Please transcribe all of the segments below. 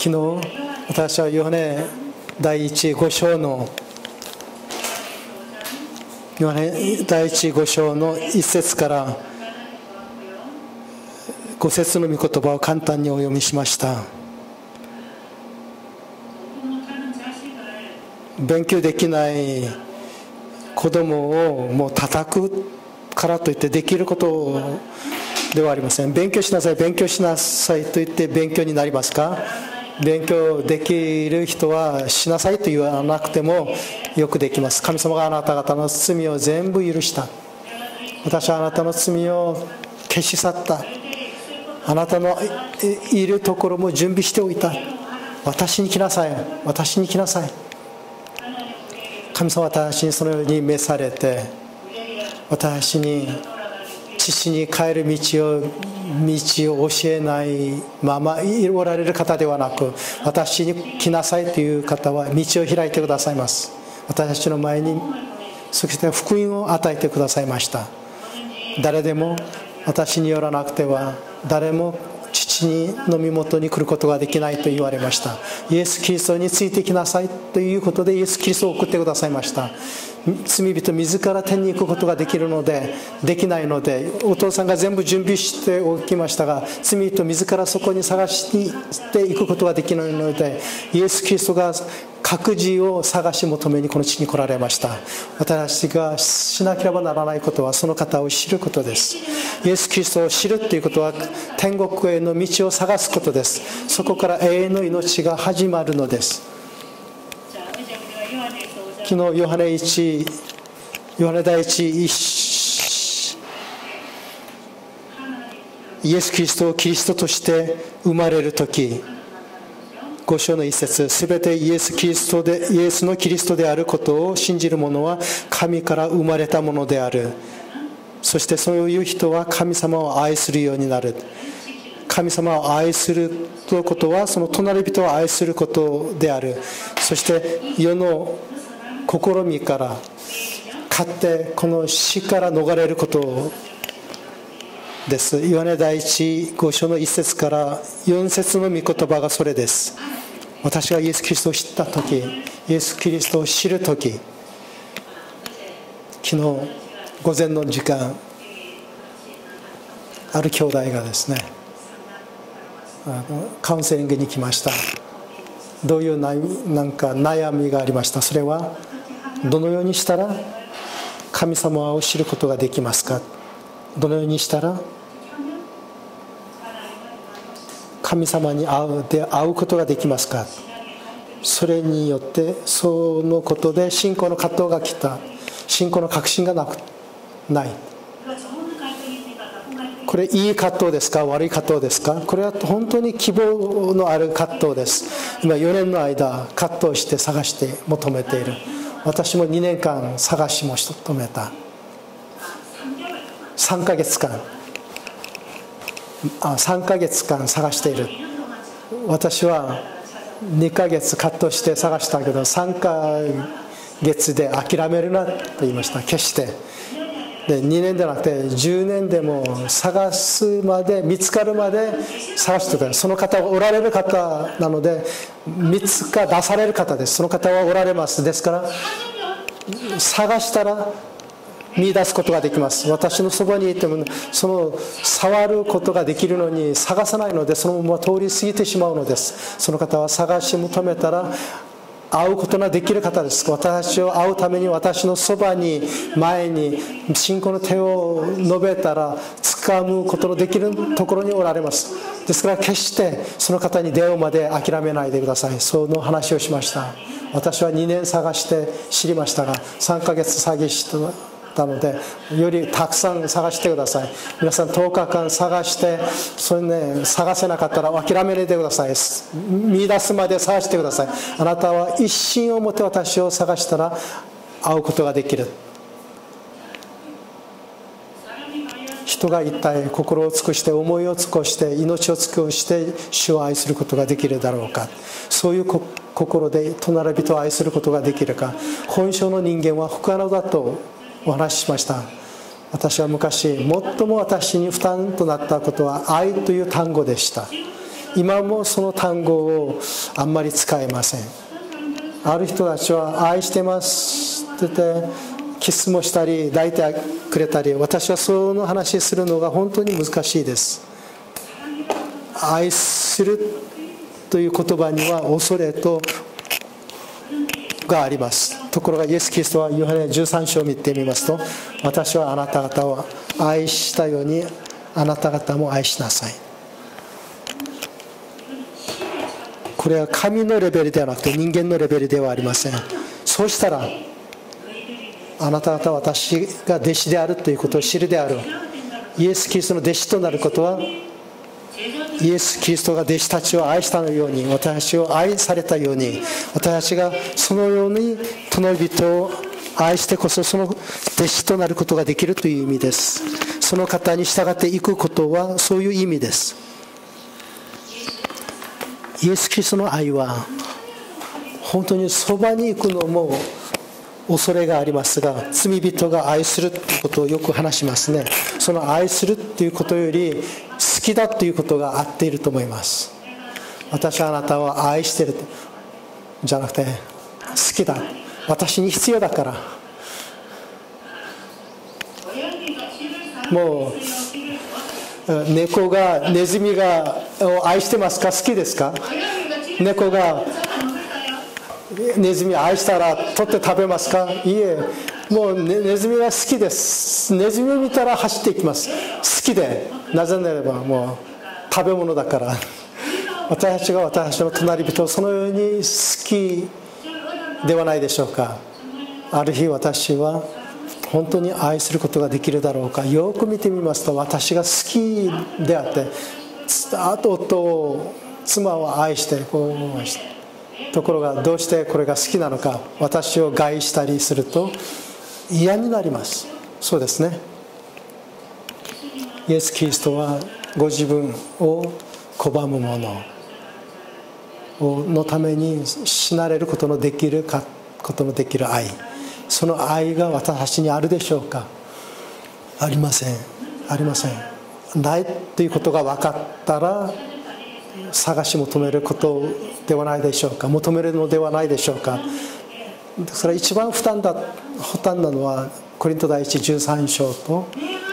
昨日私はヨハネ第5章のヨハネ第5章の1節から5節の御言葉を簡単にお読みしました。勉強できない子供をもう叩くからといってできることではありません。勉強しなさい勉強しなさいと言って勉強になりますか？勉強できる人はしなさいと言わなくてもよくできます。神様があなた方の罪を全部許した。私はあなたの罪を消し去った。あなたのいるところも準備しておいた。私に来なさい私に来なさい。神様は私にそのように召されて、私に父に帰る道を教えないままおられる方ではなく、私に来なさいという方は道を開いてくださいます。私たちの前にそして福音を与えてくださいました。誰でも私によらなくては誰も父の身元に来ることができないと言われました。イエス・キリストについてきなさいということでイエス・キリストを送ってくださいました。罪人自ら天に行くことができるのでできないので、お父さんが全部準備しておきましたが、罪人自らそこに探していくことができないので、イエス・キリストが各自を探し求めにこの地に来られました。私がしなければならないことはその方を知ることです。イエス・キリストを知るということは天国への道を探すことです。そこから永遠の命が始まるのです。昨日ヨハネ第1イエス・キリストをキリストとして生まれるとき、5章の一節、すべてイエスのキリストであることを信じる者は神から生まれたものである。そしてそういう人は神様を愛するようになる。神様を愛するということはその隣人を愛することである。そして世の試みから勝ってこの死から逃れることです。ヨハネ第5章の1節から4節の御言葉がそれです。私がイエス・キリストを知ったとき、イエス・キリストを知るとき、昨日午前の時間、ある兄弟がですね、カウンセリングに来ました。どういうなんか悩みがありました。それはどのようにしたら神様を知ることができますか。どのようにしたら神様に会うことができますか。それによってそのことで信仰の葛藤が来た。信仰の確信がない。これいい葛藤ですか悪い葛藤ですか。これは本当に希望のある葛藤です。今4年の間葛藤して探して求めている。私も2年間探し求めた。3ヶ月間探している。私は2ヶ月葛藤して探したけど3ヶ月で諦めるなと言いました。決してで2年でなくて10年でも探すまで見つかるまで探してた。その方はおられる方なので出される方です。その方はおられます。ですから探したら見出すことができます。私のそばにいてもその触ることができるのに探さないのでそのまま通り過ぎてしまうのです。その方は探し求めたら会うことができる方です。私を会うために私のそばに前に信仰の手を述べたら掴むことのできるところにおられます。ですから決してその方に出会うまで諦めないでください。その話をしました。私は2年探して知りましたが3ヶ月探したのでよりたくさん探してください。皆さん10日間探してそれ探せなかったら諦めないでください。見出すまで探してください。あなたは一心を持って私を探したら会うことができる。人が一体心を尽くして思いを尽くして命を尽くして主を愛することができるだろうか。そういう心で隣人を愛することができるか。本性の人間は不可能だとお話ししました。私は昔最も私に負担となったことは愛という単語でした。 今もその単語をあんまり使えません。ある人たちは愛してますって言ってキスもしたり抱いてくれたり、私はその話するのが本当に難しいです。愛するという言葉には恐れとがあります。ところがイエス・キリストはヨハネ13章を見てみますと、私はあなた方を愛したようにあなた方も愛しなさい。これは神のレベルではなくて人間のレベルではありません。そうしたらあなた方は私が弟子であるということを知るである。イエス・キリストの弟子となることは、イエス・キリストが弟子たちを愛したように、私を愛されたように、私がそのように隣人を愛してこそその弟子となることができるという意味です。その方に従っていくことはそういう意味です。イエス・キリストの愛は本当にそばに行くのも恐れがありますが、罪人が愛するということをよく話しますね。その愛するということより好きだということが合っていると思います。私はあなたを愛しているじゃなくて好きだ、私に必要だから。もう猫がネズミを愛してますか？好きですか？猫がネズミを愛したら取って食べますか？いいえ、もうネズミが好きです。ネズミを見たら走っていきます。好きで、なぜならばもう食べ物だから。私たちが私の隣人をそのように好きではないでしょうか。ある日私は本当に愛することができるだろうか。よく見てみますと、私が好きであってあと夫妻を愛してこう愛して、ところがどうしてこれが好きなのか、私を害したりすると嫌になります。そうですね。イエス・キリストはご自分を拒む者のために死なれることのできる愛、その愛が私にあるでしょうか？ありません。ありません。ないということが分かったら探し求めることではないでしょうか。求めるのではないでしょうか。それは一番負担なのはコリント第一13章と、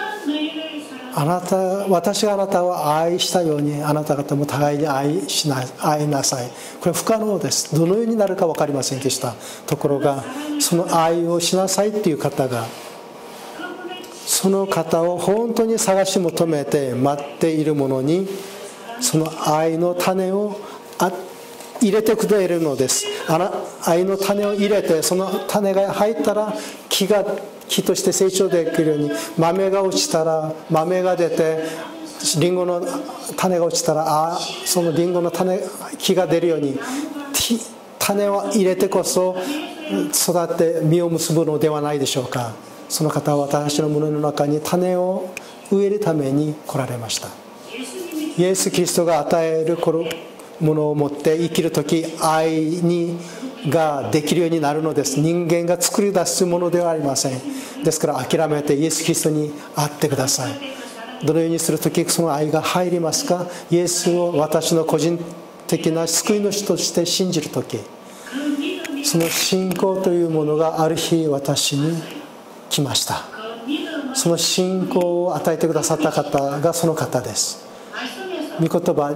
私があなたを愛したようにあなた方も互いに愛なさい。これは不可能です。どのようになるか分かりませんでした。ところがその愛をしなさいという方が、その方を本当に探し求めて待っている者にその愛の種を入れてくれるのです。愛の種を入れて、その種が入ったら木として成長できるように、豆が落ちたら豆が出て、リンゴの種が落ちたらそのリンゴの木が出るように、種を入れてこそ育って実を結ぶのではないでしょうか。その方は私の胸の中に種を植えるために来られました。イエス・キリストが与えるものを持って生きるとき、愛ができるようになるのです。人間が作り出すものではありません。ですから諦めてイエス・キリストに会ってください。どのようにするときその愛が入りますか？イエスを私の個人的な救い主として信じるとき、その信仰というものがある日私に来ました。その信仰を与えてくださった方がその方です。御言葉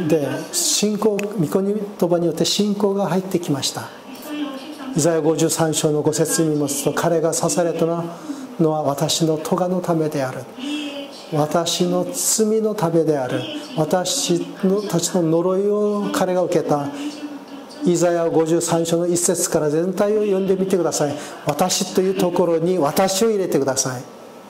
によって信仰が入ってきました。イザヤ53章の5節に見ますと、彼が刺されたのは私の咎のためである、私の罪のためである、私たちの呪いを彼が受けた。イザヤ53章の1節から全体を読んでみてください。私というところに私を入れてください。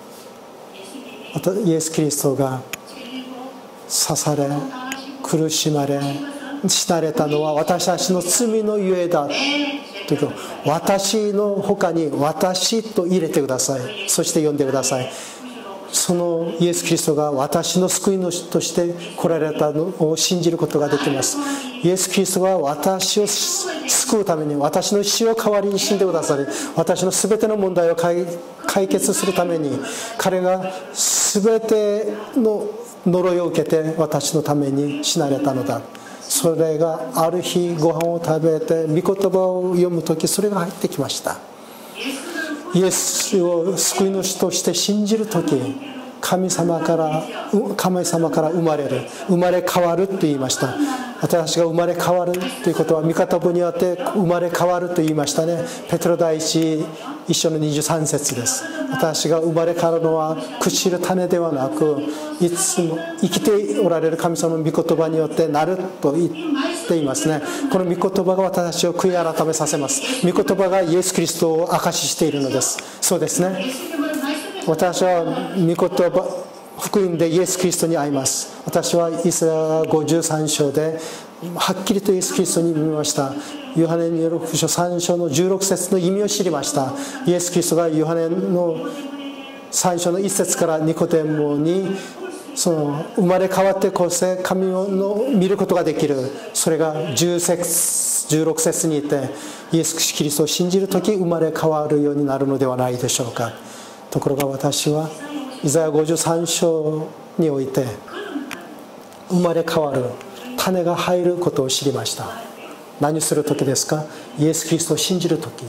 イエス・キリストが刺され苦しまれ死なれたのは私たちの罪のゆえだということ、私の他に私と入れてください。そして読んでください。そのイエス・キリストが私の救い主として来られたのを信じることができます。イエス・キリストが私を救うために私の死を代わりに死んでくださり、私の全ての問題を解決するために彼が全ての呪いを受けて私のために死なれたのだ。それがある日ご飯を食べて御言葉を読む時、それが入ってきました。イエスを救い主として信じる時、神様から生まれる、生まれ変わると言いました。私が生まれ変わるということは、御言葉によって生まれ変わると言いましたね。ペテロ第一章の23節です。私が生まれ変わるのは朽ちる種ではなく、いつも生きておられる神様の御言葉によってなると言っていますね。この御言葉が私たちを悔い改めさせます。御言葉がイエス・キリストを証ししているのです。そうですね。私は御言葉福音でイエス・キリストに会います。私はイサヤ53章ではっきりとイエス・キリストに見ました。ヨハネによる福音書3章の16節の意味を知りました。イエス・キリストがヨハネの3章の1節からニコデモに生まれ変わってこそ神を見ることができる。それが16節にいて、イエス・キリストを信じるとき生まれ変わるようになるのではないでしょうか。ところが私はイザヤ53章において生まれ変わる種が入ることを知りました。何する時ですか？イエス・キリストを信じる時。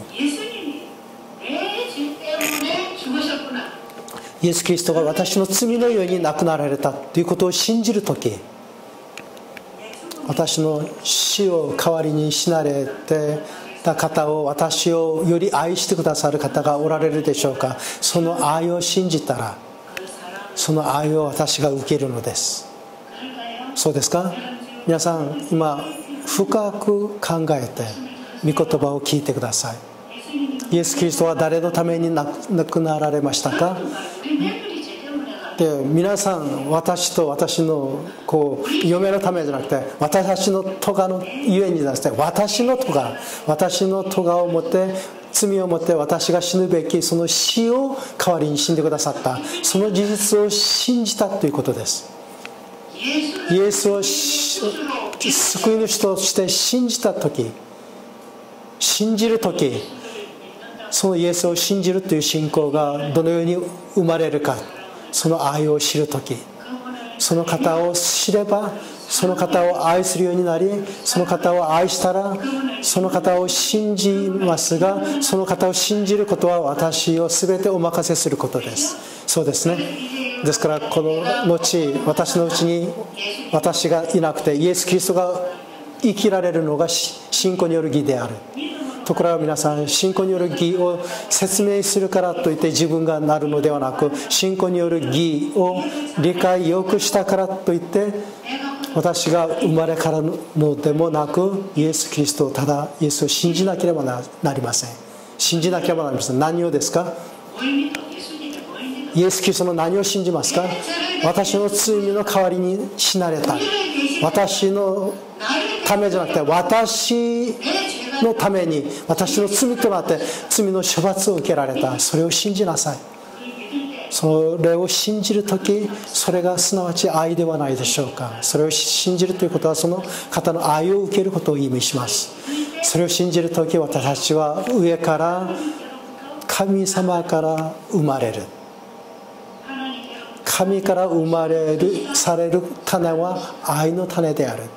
イエス・キリストが私の罪のように亡くなられたということを信じる時、私の死を代わりに死なれてた方を、私をより愛してくださる方がおられるでしょうか。その愛を信じたら、その愛を私が受けるのです。そうですか？皆さん今深く考えて御言葉を聞いてください。イエス・キリストは誰のために亡くなられましたか？で、皆さん、私と私の嫁のためじゃなくて、私の咎のゆえにじゃなくて、私の咎を持って、罪を持って私が死ぬべきその死を代わりに死んでくださった、その事実を信じたということです。イエスを救い主として信じたとき、信じるとき、そのイエスを信じるという信仰がどのように生まれるか、その愛を知るとき、その方を知ればその方を愛するようになり、その方を愛したらその方を信じますが、その方を信じることは私を全てお任せすることです。そうですね。ですからこの後、私のうちに私がいなくてイエス・キリストが生きられるのが信仰による義である。ところが皆さん、信仰による義を説明するからといって自分がなるのではなく、信仰による義を理解よくしたからといって私が生まれ変わるのでもなく、イエス・キリストをただイエスを信じなければなりません。信じなければなりません。何をですか？イエス・キリストの何を信じますか？私の罪の代わりに死なれた、私のためじゃなくて私のために、私の罪となって罪の処罰を受けられた、それを信じなさい。それを信じるとき、それがすなわち愛ではないでしょうか。それを信じるということはその方の愛を受けることを意味します。それを信じるとき、私たちは上から神様から生まれる、神から生まれるされる種は愛の種である。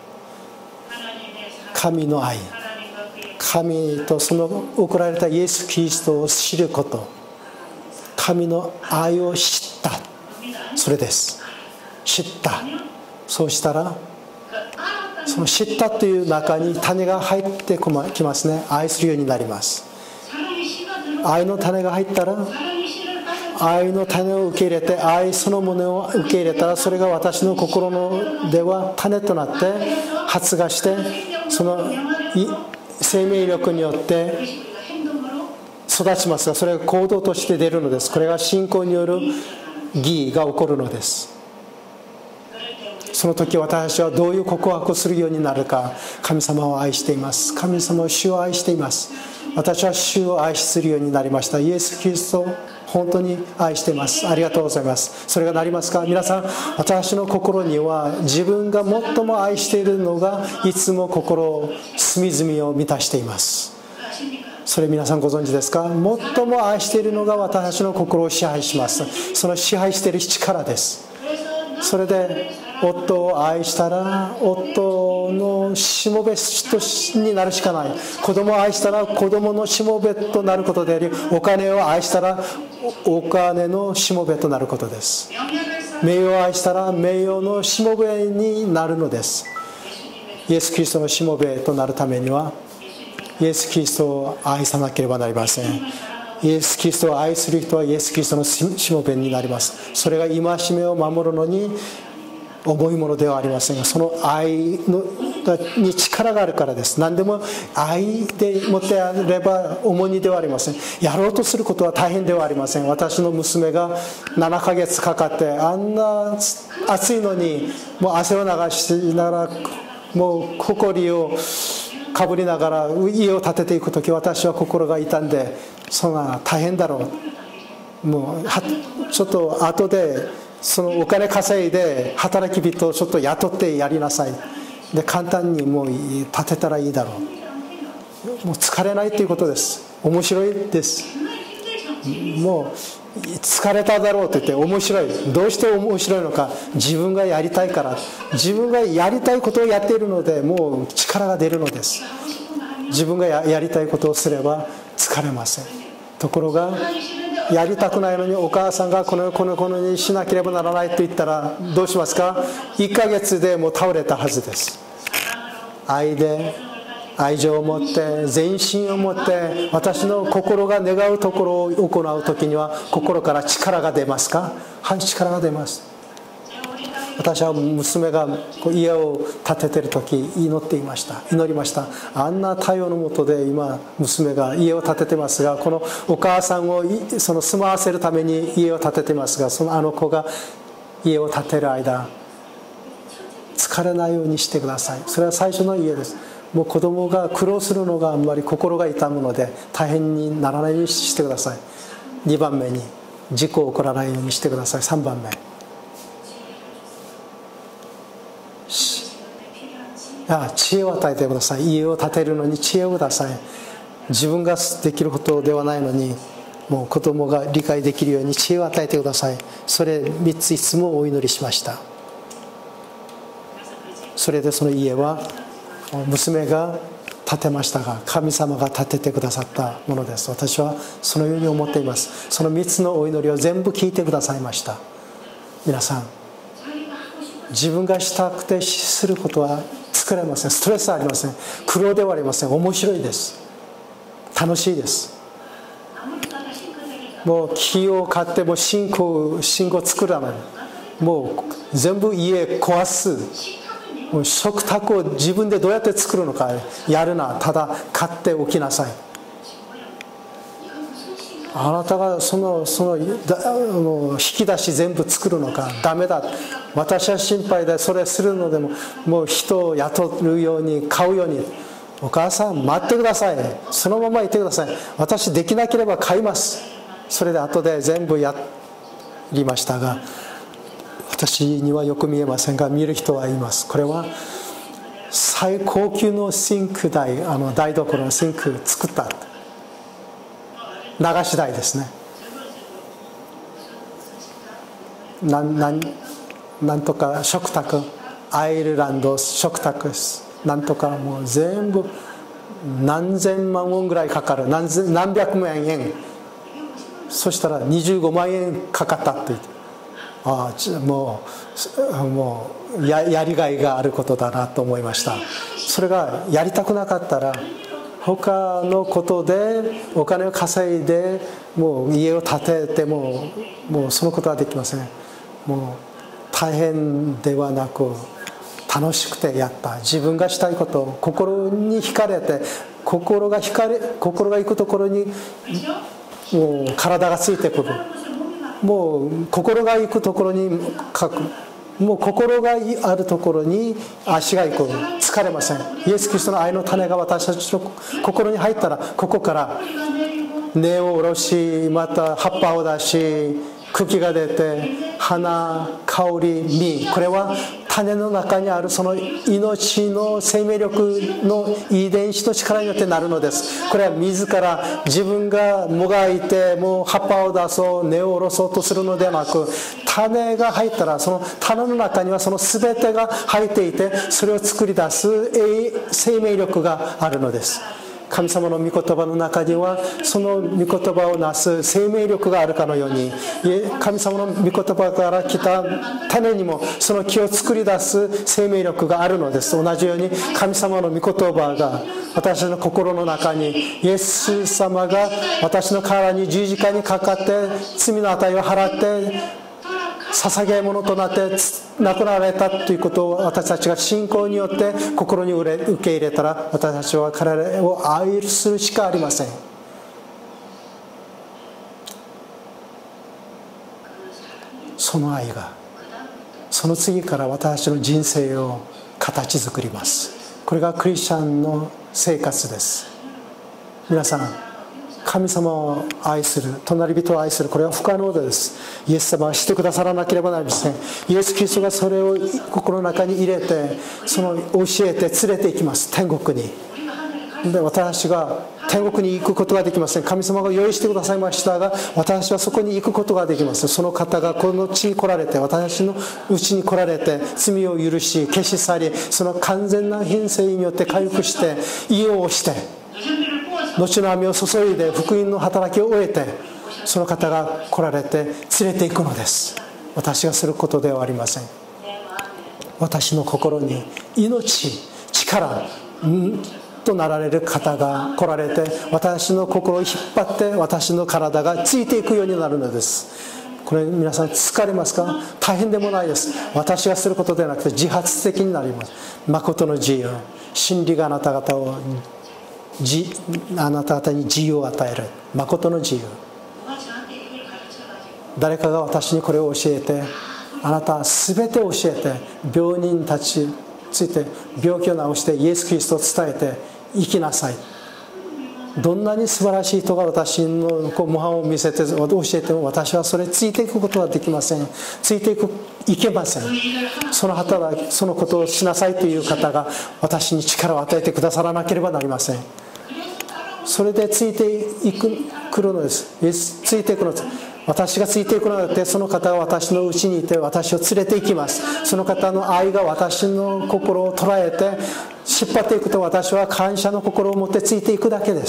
神の愛、神とその送られたイエス・キリストを知ること、神の愛を知った、それです。知った。そうしたらその知ったという中に種が入ってきますね。愛するようになります。愛の種が入ったら、愛の種を受け入れて、愛そのものを受け入れたら、それが私の心のでは種となって発芽して、その生命力によって育ちますが、それが行動として出るのです。これが信仰による義が起こるのです。その時私はどういう告白をするようになるか。神様を愛しています。神様を主を愛しています。私は主を愛するようになりました。イエス・キリストを本当に愛しています。ありがとうございます。それがなりますか？皆さん、私の心には自分が最も愛しているのがいつも心を隅々を満たしています。それ皆さんご存知ですか？最も愛しているのが私たちの心を支配します。その支配している力です。 それで夫を愛したら夫のしもべになるしかない。子供を愛したら子供のしもべとなることであり、お金を愛したらお金のしもべとなることです。名誉を愛したら名誉のしもべになるのです。イエス・キリストのしもべとなるためにはイエス・キリストを愛さなければなりません。イエス・キリストを愛する人はイエス・キリストのしもべになります。それが戒めを守るのに重いものではありませんが、その愛に力があるからです。何でも愛でもってやれば重荷ではありません。やろうとすることは大変ではありません。私の娘が7ヶ月かかってあんな暑いのにもう汗を流しながらもう埃をかぶりながら家を建てていくとき、私は心が痛んで、そんな大変だろう、もうちょっと後でそのお金稼いで働き人をちょっと雇ってやりなさい、で簡単にもう建てたらいいだろう、もう疲れないということです。面白いです。もう疲れただろうと言って面白い。どうして面白いのか、自分がやりたいから、自分がやりたいことをやっているのでもう力が出るのです。自分がやりたいことをすれば疲れません。ところがやりたくないのにお母さんがこのにしなければならないと言ったらどうしますか。1ヶ月でもう倒れたはずです。愛情を持って全身を持って私の心が願うところを行うときには心から力が出ますか。はい、力が出ます。私は娘が家を建てている時祈りました。あんな太陽の下で今娘が家を建ててますが、このお母さんをその住まわせるために家を建ててますが、そのあの子が家を建てる間疲れないようにしてください。それは最初の家です。もう子供が苦労するのがあんまり心が痛むので大変にならないようにしてください。2番目に事故起こらないようにしてください。3番目、知恵を与えてください。家を建てるのに知恵をください。自分ができることではないのにもう子供が理解できるように知恵を与えてください。それ3ついつもお祈りしました。それでその家は娘が建てましたが神様が建ててくださったものです。私はそのように思っています。その3つのお祈りを全部聞いてくださいました。皆さん、自分がしたくてすることは作れません。ストレスありません。苦労ではありません。面白いです。楽しいです。もう木を買っても信号作らない、もう全部家壊す、食卓を自分でどうやって作るのかやるな、ただ買っておきなさい。あなたがその引き出し全部作るのか、ダメだ、私は心配でそれするのでもう人を雇うように買うように、お母さん待ってください、そのままいてください、私できなければ買います。それで後で全部やりましたが、私にはよく見えませんが見る人はいます。これは最高級のシンク台、台所のシンク作った流し台ですね。なんとか食卓、アイルランド食卓なんとか、もう全部何千万ウォンぐらいかかる、何百万円、そしたら25万円かかったと言って、もう やりがいがあることだなと思いました。それがやりたくなかったら他のことでお金を稼いでもう家を建ててもうそのことはできません。もう大変ではなく楽しくてやった、自分がしたいこと、心に惹かれて、心が行くところにもう体がついてくる、もう心が行くところに書く、もう心があるところに足が行く、疲れません。イエス・キリストの愛の種が私たちの心に入ったら、ここから根を下ろし、また葉っぱを出し、茎が出て、花、香り、実、これは種の中にあるその命の生命力の遺伝子の力によってなるのです。これは自ら自分がもがいてもう葉っぱを出そう、根を下ろそうとするのではなく、 種が入ったら、その種の中にはその全てが入っていて、それを作り出す生命力があるのです。神様の御言葉の中にはその御言葉をなす生命力があるかのように、神様の御言葉から来た種にもその木を作り出す生命力があるのです。同じように神様の御言葉が私の心の中に、イエス様が私の体に十字架にかかって罪の値を払って捧げ物となって亡くなられたということを私たちが信仰によって心に受け入れたら、私たちは彼らを愛するしかありません。その愛がその次から私たちの人生を形作ります。これがクリスチャンの生活です。皆さん、神様を愛する、隣人を愛する、これは不可能です。イエス様はしてくださらなければなりません。イエス・キリストがそれを心の中に入れて、その教えて連れて行きます、天国に。で、私が天国に行くことができません。神様が用意してくださいましたが、私はそこに行くことができます。その方がこの地に来られて、私のうちに来られて、罪を許し消し去り、その完全な品性によって回復して家をして後の雨を注いで福音の働きを終えて、その方が来られて連れて行くのです。私がすることではありません。私の心に命、力となられる方が来られて、私の心を引っ張って私の体がついていくようになるのです。これ皆さん疲れますか？大変でもないです。私がすることではなくて自発的になります。誠の自由、真理があなた方に自由を与える誠の自由。誰かが私にこれを教えて、あなたは全て教えて、病人たちについて病気を治してイエス・キリストを伝えて生きなさい。どんなに素晴らしい人が私の模範を見せて教えても、私はそれについていくことはできません。ついていけません。そのことをしなさいという方が私に力を与えてくださらなければなりません。それでついてくるのです。ついていくのです。私がついていくのだって、その方が私のうちにいて私を連れて行きます。その方の愛が私の心を捉えて引っ張っていくと、私は感謝の心を持ってついていくだけです。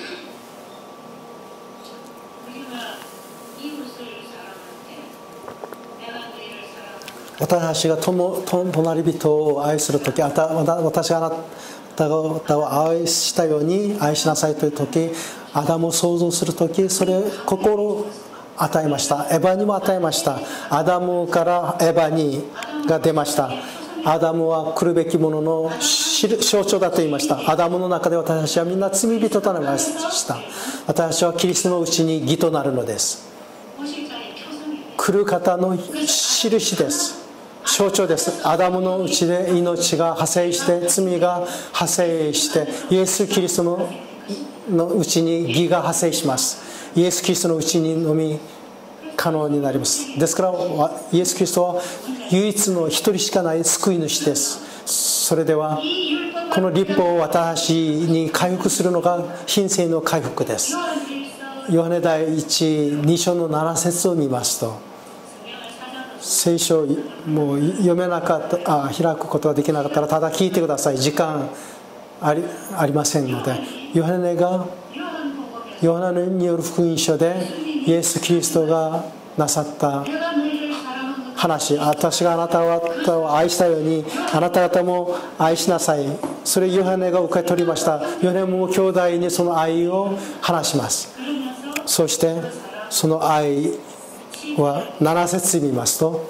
私たちが隣人を愛するとき、私があなた方を愛したように愛しなさいというとき、アダムを創造するとき、それを心を与えました。エヴァにも与えました。アダムからエヴァが出ました。アダムは来るべきものの象徴だと言いました。アダムの中で私たちはみんな罪人となりました。私たちはキリストのうちに義となるのです。来る方の印です。象徴です。アダムのうちで命が派生して、罪が派生して、イエス・キリストのうちに義が派生します。イエス・キリストのうちにのみ可能になります。ですからイエス・キリストは唯一の一人しかない救い主です。それではこの律法を私に回復するのが品性の回復です。ヨハネ第2章の7節を見ますと、聖書をもう読めなかった、開くことができなかったらただ聞いてください。時間ありませんので、ヨハネによる福音書でイエス・キリストがなさった話、私があなた方を愛したようにあなた方も愛しなさい、それをヨハネが受け取りました。ヨハネも兄弟にその愛を話します。そしてその愛は7節見ますと、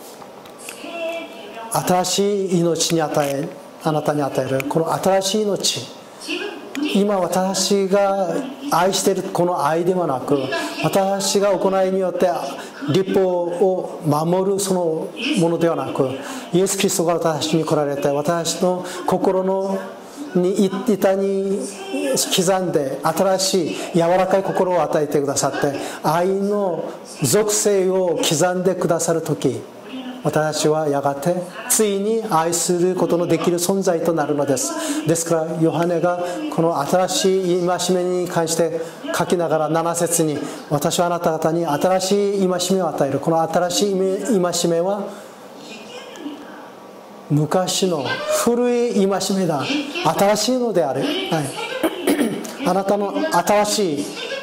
新しい命にあなたに与えるこの新しい命、今私が愛しているこの愛ではなく、私が行いによって律法を守るそのものではなく、イエス・キリストが私に来られて、私の心に板に刻んで新しい柔らかい心を与えてくださって、愛の属性を刻んでくださるとき、私たちはやがていに愛することのできる存在となるのです。ですからヨハネがこの新しい戒めに関して書きながら7節に、私はあなた方に新しい戒めを与える。この新しい戒めは昔の古い戒めだ、新しいのである、はい、あなたの新しい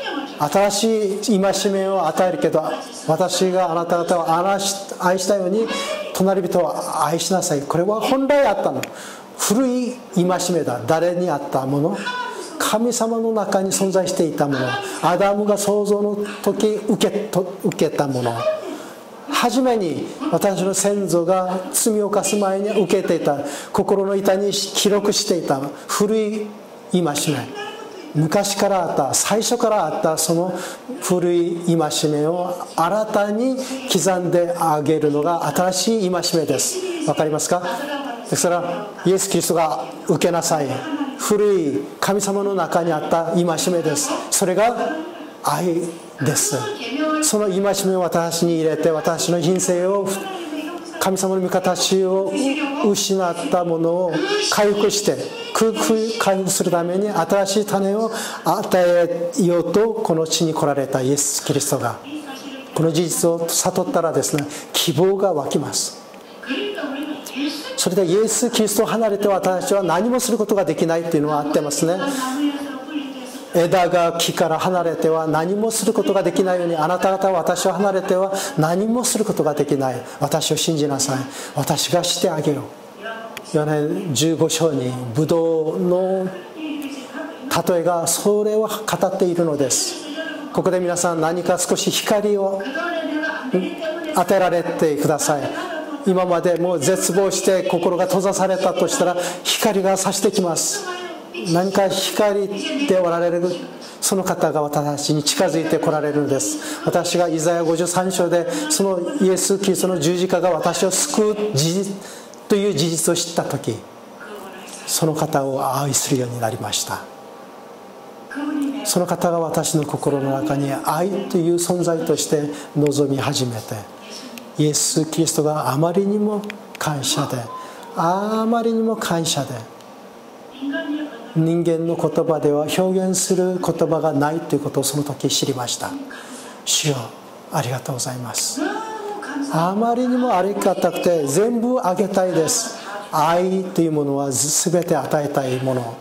戒めを与えるけど、私があなた方を愛したように隣人を愛しなさい。これは本来あったの古い戒めだ。誰にあったもの？神様の中に存在していたもの、アダムが創造の時受けたもの、初めに私の先祖が罪を犯す前に受けていた、心の板に記録していた古い戒め、昔からあった、最初からあったその古い戒めを新たに刻んであげるのが新しい戒めです。わかりますか？ですからイエス・キリストが受けなさい、古い神様の中にあった戒めです。それが愛です。その戒めを私に入れて、私の人生を、神様の御形を失ったものを回復して回復するために新しい種を与えようとこの地に来られたイエス・キリストが、この事実を悟ったらですね、希望が湧きます。それでイエス・キリストを離れて私たちは何もすることができないというのはあってますね。枝が木から離れては何もすることができないように、あなた方は私を離れては何もすることができない。私を信じなさい、私がしてあげよう。ヨハネ15章にブドウの例えがそれを語っているのです。ここで皆さん何か少し光を当てられてください。今までもう絶望して心が閉ざされたとしたら光が差してきます。何か光でおられるその方が私たちに近づいてこられるのです。私がイザヤ53章でそのイエス・キリストの十字架が私を救う事実という事実を知った時、その方を愛するようになりました。その方が私の心の中に愛という存在として望み始めて、イエス・キリストがあまりにも感謝で、あまりにも感謝で、人間の言葉では表現する言葉がないということをその時知りました。主よありがとうございます。あまりにもありがたくて全部あげたいです。愛というものは全て与えたいもの。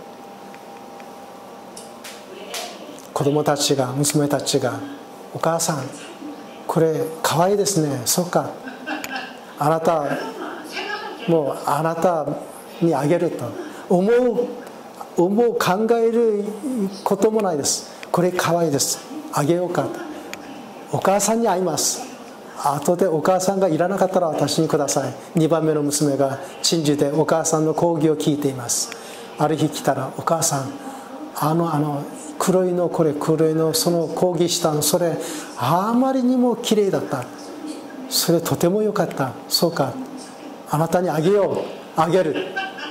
子供たちが、娘たちが、お母さんこれかわいいですね。そうか、あなたもうあなたにあげると思う考えることもないです。これかわいいです、あげようか。お母さんに会います。後でお母さんがいらなかったら私にください。2番目の娘が鎮守でお母さんの講義を聞いています。ある日来たら、お母さん黒いのその講義したの、それあまりにも綺麗だった、それとても良かった。そうか、あなたにあげよう、あげる。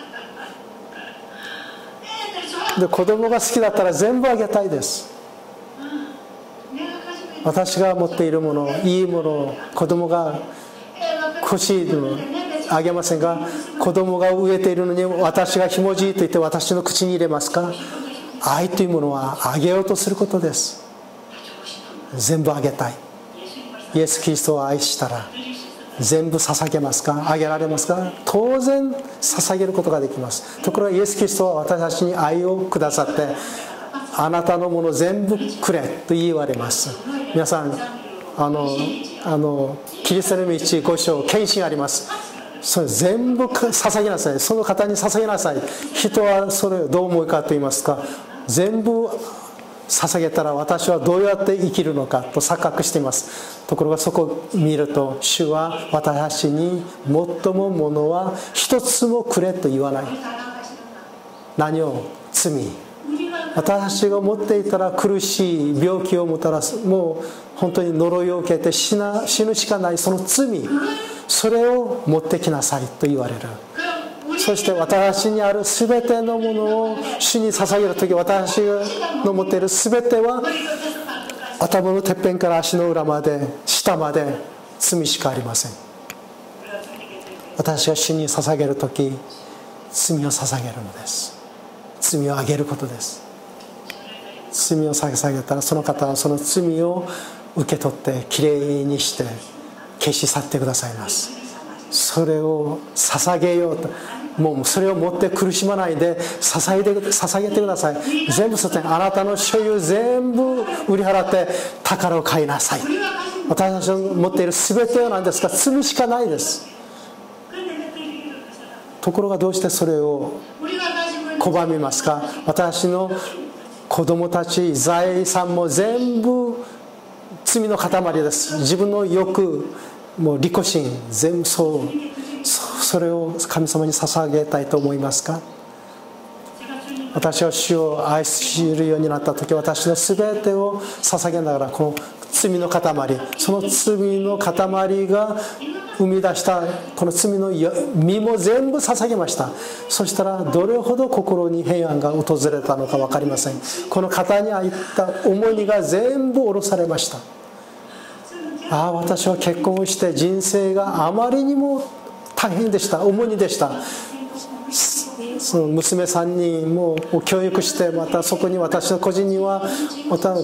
で子供が好きだったら全部あげたいです。私が持っているもの、いいものを子供が欲しいのあげませんが、子供が飢えているのに私がひもじいと言って私の口に入れますか？愛というものはあげようとすることです。全部あげたい。イエス・キリストを愛したら全部捧げますか？あげられますか？当然捧げることができます。ところがイエス・キリストは私たちに愛をくださって、あなたのもの全部くれと言われます。皆さんキリストの道5章献身あります。それ全部捧げなさい。その方に捧げなさい。人はそれをどう思うかと言いますか、全部捧げたら私はどうやって生きるのかと錯覚しています。ところがそこを見ると、主は私たちに最もものは一つもくれと言わない。何を？罪。私が持っていたら苦しい病気をもたらす、もう本当に呪いを受けて死ぬしかないその罪、それを持ってきなさいと言われる。そして私にある全てのものを主に捧げるとき、私の持っている全ては頭のてっぺんから足の裏まで下まで罪しかありません。 私が主に捧げるとき、罪を捧げるのです。罪をあげることです。罪を捧げたら、その方はその罪を受け取ってきれいにして消し去ってくださいます。それを捧げようと、もうそれを持って苦しまないで捧げてください。全部そってあなたの所有全部売り払って宝を買いなさい。私たちの持っている全ては何ですか？罪しかないです。ところがどうしてそれを拒みますか？私の子供たち、財産も全部罪の塊です。自分の欲、もう利己心、全部それを神様に捧げたいと思いますか？私は主を愛するようになった時、私の全てを捧げながら、この罪の塊、その罪の塊が生み出したこの罪の身も全部捧げました。そしたらどれほど心に平安が訪れたのか分かりません。この肩に入った重荷が全部下ろされました。ああ、私は結婚をして人生があまりにも大変でした。重荷でした。その娘3人も教育して、またそこに私の個人にはまた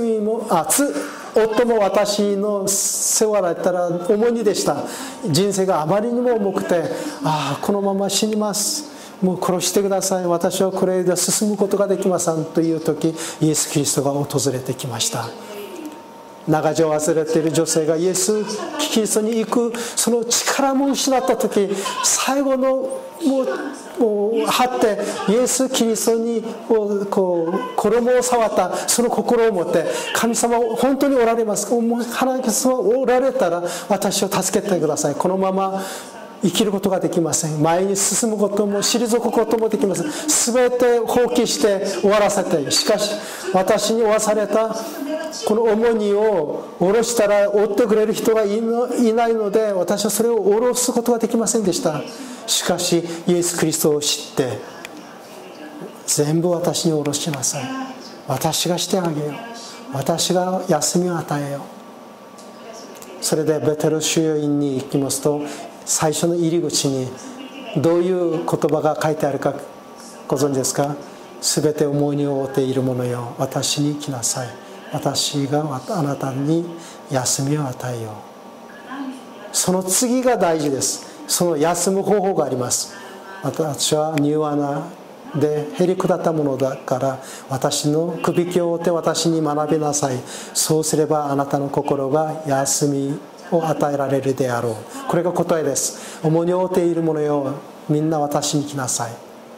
夫も私の世話だったら重荷でした。人生があまりにも重くて、ああ、このまま死にます、もう殺してください、私はこれで進むことができませんという時、イエス・キリストが訪れてきました。長女を忘れている女性がイエス・キリストに行くその力も失った時、最後のもう張ってイエス・キリストにこう衣を触ったその心を持って、神様本当におられますか、神様おられたら私を助けてください、このまま生きることができません、前に進むことも退くこともできません、全て放棄して終わらせて、しかし私に負わされたこの重荷を下ろしたら追ってくれる人がいないので、私はそれを下ろすことができませんでした。しかしイエス・キリストを知って、全部私に下ろしなさい、私がしてあげよう、私が休みを与えよう。それでベテル収容院に行きますと、最初の入り口にどういう言葉が書いてあるかご存知ですか？すべて重荷を負っている者よ、私に来なさい、私があなたに休みを与えよう。その次が大事です。その休む方法があります。私は柔和なでへりくだったものだから、私のくびきを追って私に学びなさい、そうすればあなたの心が休みを与えられるであろう。これが答えです。重荷を負っている者よ、みんな私に来なさい。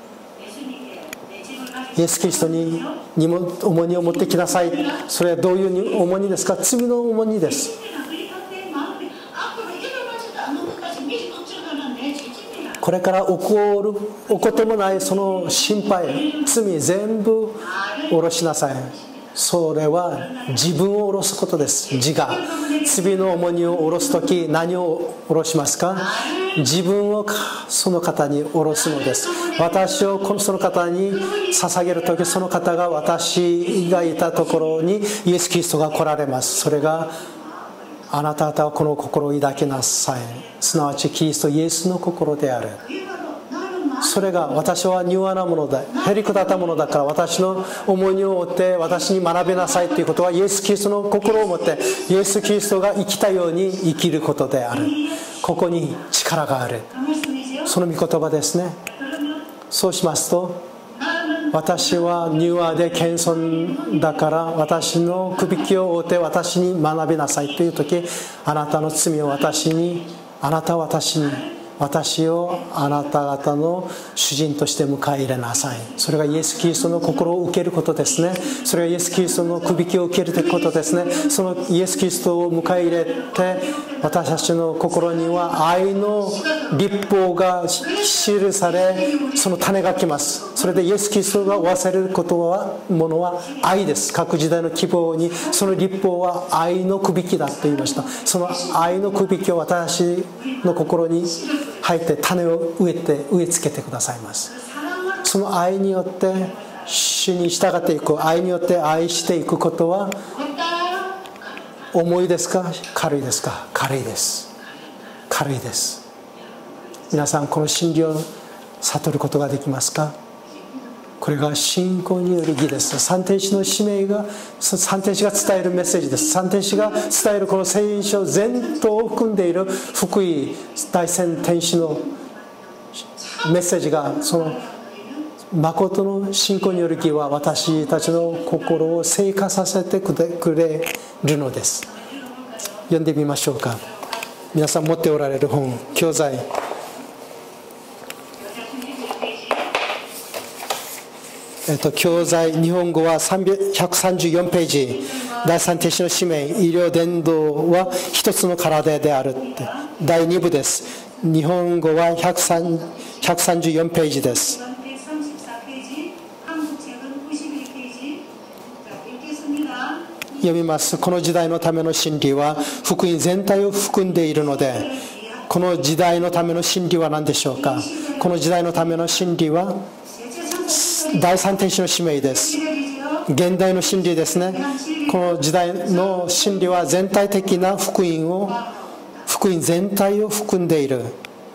イエス・キリストに重荷を持ってきなさい。それはどういう重荷ですか？罪の重荷です。これから起こってもないその心配、罪全部下ろしなさい。それは自分を下ろすことです。自我、罪の重荷を下ろすとき、何を下ろしますか？自分をその方に下ろすのです。私をその方に捧げるとき、その方が私がいたところにイエス・キリストが来られます。それが、あなた方はこの心を抱きなさい、すなわちキリストイエスの心である。それが、私は柔和なものだ、へりくだったものだから、私の重荷を負って私に学びなさいということは、イエス・キリストの心を持ってイエス・キリストが生きたように生きることである。ここに力がある。その御言葉ですね。そうしますと、私は柔和で謙遜だから、私のくびきを追って私に学びなさいという時、あなたの罪を私に、あなたは私に、私をあなた方の主人として迎え入れなさい。それがイエス・キリストの心を受けることですね。それがイエス・キリストのくびきを受けるということですね。そのイエス・キリストを迎え入れて、私たちの心には愛の律法が記され、その種が来ます。それでイエス・キリストが忘れるものは愛です。各時代の希望にその律法は愛のくびきだと言いました。その愛のくびきを私の心に入って種を植え付けてくださいます。その愛によって主に従っていく、愛によって愛していくことは重いですか？軽いですか？軽いです。軽いです。 皆さんこの真理を悟ることができますか？これが信仰による義です。三天使の使命が、三天使が伝えるメッセージです。三天使が伝えるこの聖書全頭を含んでいる福音、大千天使のメッセージが、その誠の信仰による義は私たちの心を聖化させてくれるのです。読んでみましょうか。皆さん持っておられる本、教材、教材、日本語は134ページ、第三天使の使命、医療伝道は一つの体であるって、第2部です。日本語は134ページです。読みます。この時代のための真理は福音全体を含んでいるので、この時代のための真理は何でしょうか？この時代のための真理は第三天使の使命です。現代の真理ですね。この時代の真理は全体的な福音全体を含んでいる。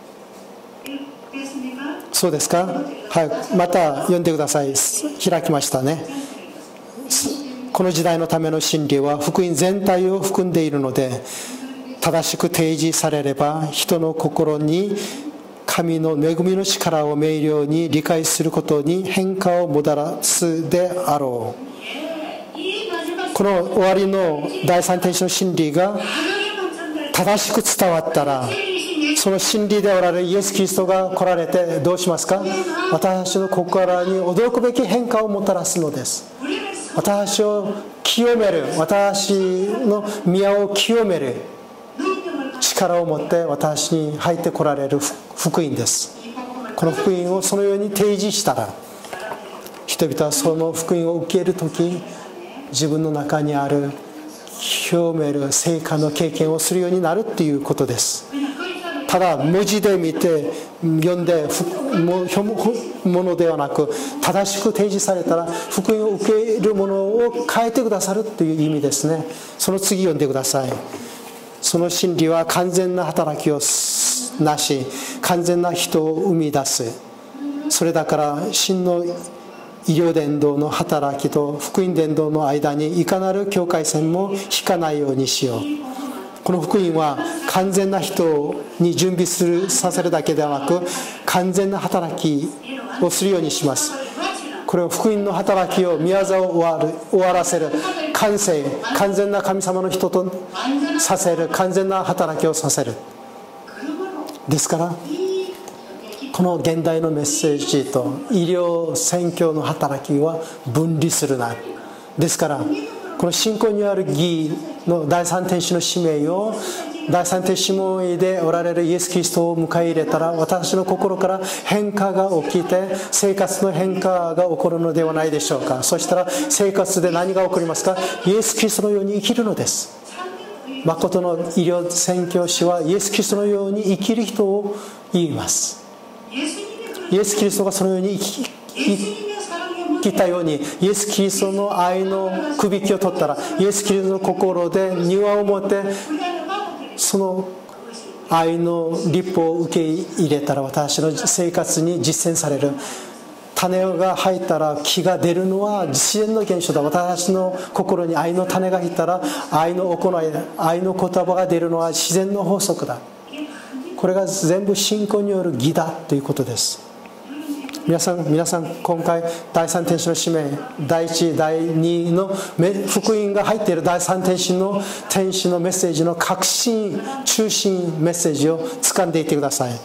そうですか？はい、また読んでください。開きましたね。この時代のための真理は福音全体を含んでいるので、正しく提示されれば人の心に神の恵みの力を明瞭に理解することに変化をもたらすであろう。この終わりの第三天使の真理が正しく伝わったら、その真理でおられるイエス・キリストが来られてどうしますか？私の心に驚くべき変化をもたらすのです。私を清める、私の宮を清める力を持って私に入ってこられる福音です。この福音をそのように提示したら、人々はその福音を受けるとき、自分の中にある清める聖化の経験をするようになるということです。ただ文字で見て読んでものではなく、正しく提示されたら福音を受けるものを変えてくださるという意味ですね。その次読んでください。その真理は完全な働きをなし、完全な人を生み出す。それだから真の医療伝道の働きと福音伝道の間にいかなる境界線も引かないようにしよう。この福音は完全な人に準備させるだけではなく、完全な働きをするようにします。これを福音の働きを宮業を終わらせる、完全な神様の人とさせる、完全な働きをさせる。ですからこの現代のメッセージと医療宣教の働きは分離するな。ですからこの信仰にある義の第三天使の使命を、第三天使門でおられるイエス・キリストを迎え入れたら、私の心から変化が起きて生活の変化が起こるのではないでしょうか。そしたら生活で何が起こりますか？イエス・キリストのように生きるのです。誠の医療宣教師はイエス・キリストのように生きる人を言います。イエス・キリストがそのように生きたように、イエス・キリストの愛のくびきを取ったら、イエス・キリストの心で庭を持ってその愛の立法を受け入れたら、私の生活に実践される。種が入ったら木が出るのは自然の現象だ。私の心に愛の種が入ったら愛の行い、愛の言葉が出るのは自然の法則だ。これが全部信仰による義だということです。皆さん今回第三天使の使命、第1第2の福音が入っている第三天使のメッセージの核心中心メッセージを掴んでいってください。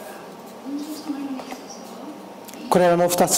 これらの2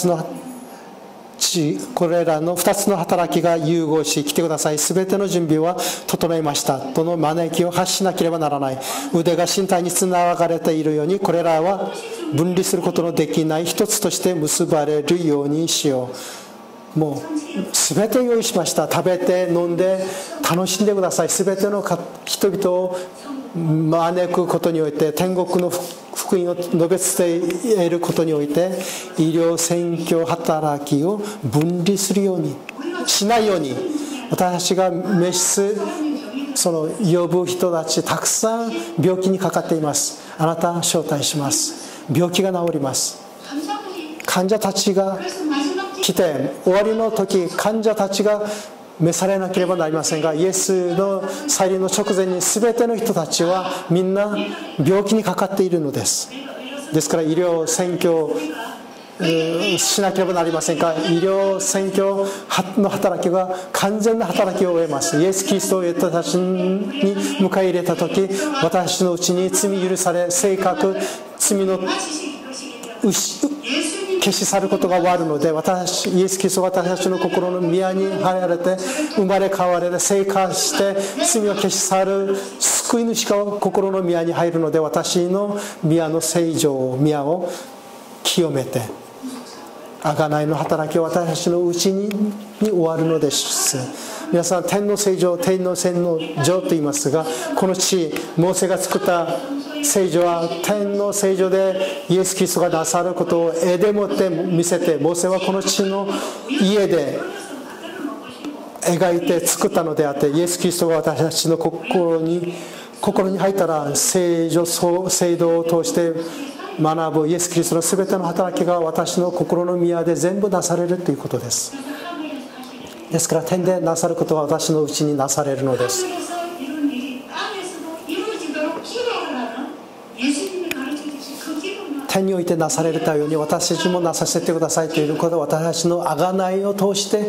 つの働きが融合し、来てください。すべての準備は整いましたとの招きを発しなければならない。腕が身体につながれているように、これらは分離することのできない一つとして結ばれるようにしよう。もうすべて用意しました。食べて飲んで楽しんでください。すべての人々を招くことにおいて、天国の福音を述べ伝えることにおいて、医療宣教働きを分離するようにしないように、私が召すその呼ぶ人たちたくさん病気にかかっています。あなた招待します。 病気が治ります。患者たちが来て、終わりの時患者たちが召されなければなりませんが、イエスの再臨の直前に全ての人たちはみんな病気にかかっているのです。ですから医療宣教しなければなりませんが、医療宣教の働きは完全な働きを終えます。イエス・キリストを私たちに迎え入れた時、私のうちに罪許され、性格、罪の消し去ることが終わるので、イエス・キリストは私たちの心の宮に入られて、生まれ変われ、生還して罪を消し去る救い主が心の宮に入るので、私の宮の聖女、宮を清めて、贖いの働きを私たちのうちに終わるのです。皆さん、天の聖女、天の洗の女と言いますが、この地、モーセが作った聖女は天の聖女でイエス・キリストがなさることを絵でもって見せて、モーセはこの地の家で描いて作ったのであって、イエス・キリストが私たちの心に入ったら、聖女、聖堂を通して学ぶイエス・キリストの全ての働きが私の心の宮で全部なされるということです。ですから天でなさることは私のうちになされるのです。天においてなされたように私たちもなさせてくださいということは、私たちの贖いを通して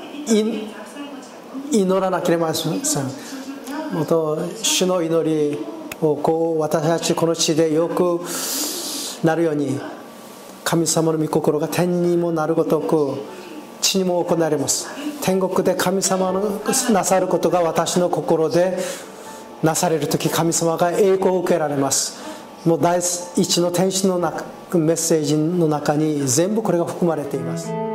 祈らなければなりません。主の祈りを私たちこの地でよくなるように、神様の御心が天にもなるごとく地にも行われます。天国で神様のなさることが私の心でなされるとき、神様が栄光を受けられます。もう第一の天使のメッセージの中に全部これが含まれています。